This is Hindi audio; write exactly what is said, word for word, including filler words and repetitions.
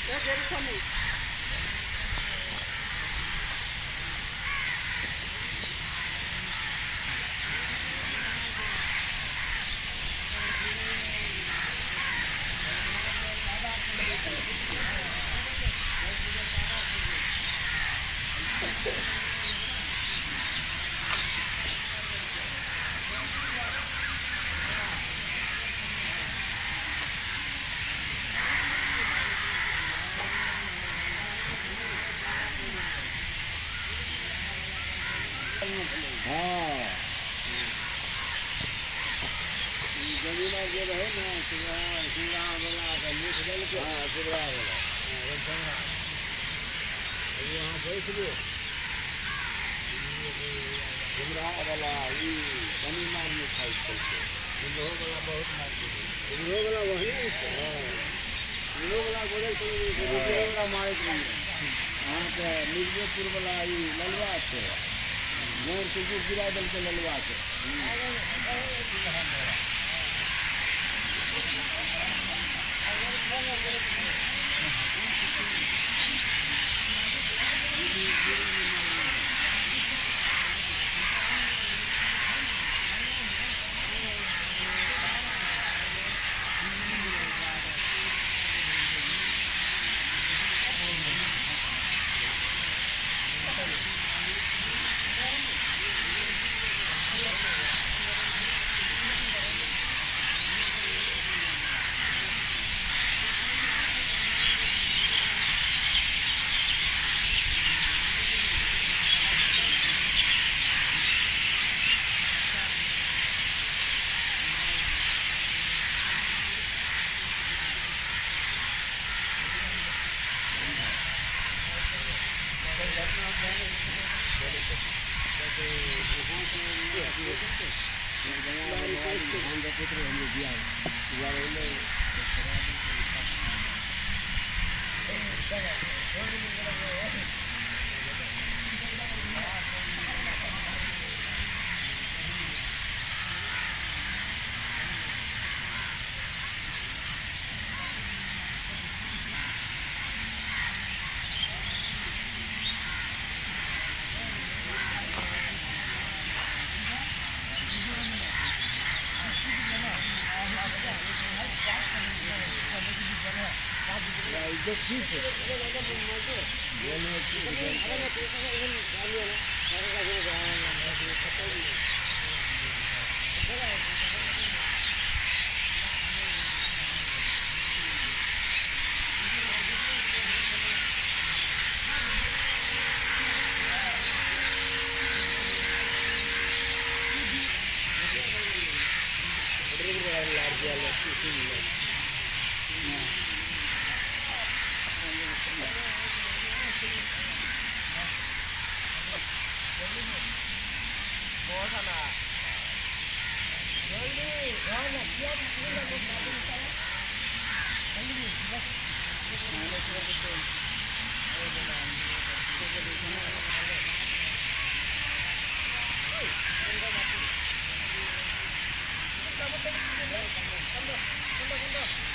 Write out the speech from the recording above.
हाँ जमीन जो रहे ना शिवरा शिवरा वाला का मीठ डाल के हाँ शिवरा वाला यहाँ बैठ गए शिवरा वाला ये जमीन मार में खाई करते लोह वाला बहुत मारते लोह वाला वही हाँ लोह वाला बोले तो लोह वाला मारे नहीं यहाँ पे मिर्जापुर वाला ये ललवा से मोर से जो गिरा दल के ललवा के just keep it. Come on, come on, come on.